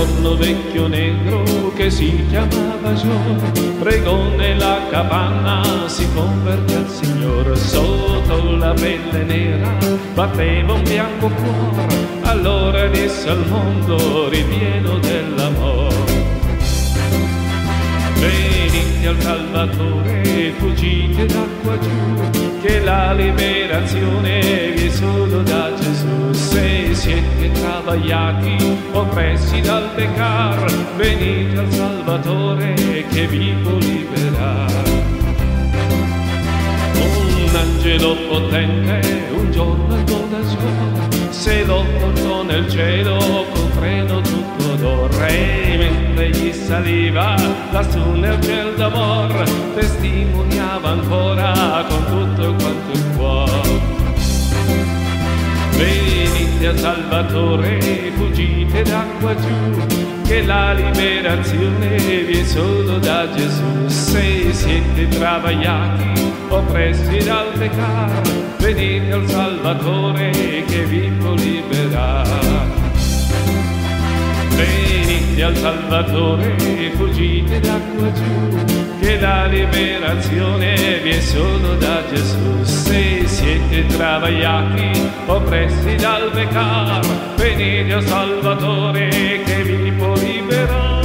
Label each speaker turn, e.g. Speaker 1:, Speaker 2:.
Speaker 1: giorno vecchio negro che si chiamava Gio pregò nella capanna, si convertì al Signore. Sotto la pelle nera batteva un bianco cuore, allora disse al mondo ripieno dell'amore: venite al Salvatore, fuggite da qua giù, che la liberazione vi è solo da Gesù. Se siete travagliati, oppressi dal peccar, venite al Salvatore che vi può liberare. Un angelo potente un giorno andò da Gio, se lo portò nel cielo con freno tutto d'oro. E mentre gli saliva lassù nel ciel d'amor, testimoniava ancora con tutto quanto il cuore. Venite al Salvatore, fuggite da qua giù, che la liberazione vi è solo da Gesù. Se siete travagliati, oppressi dal peccar, venite al Salvatore che vi può liberare. Venite al Salvatore, fuggite da qua giù, che la liberazione vi è solo da Gesù. Se siete travagliati, oppressi dal peccar, venite al Salvatore che vi può liberare.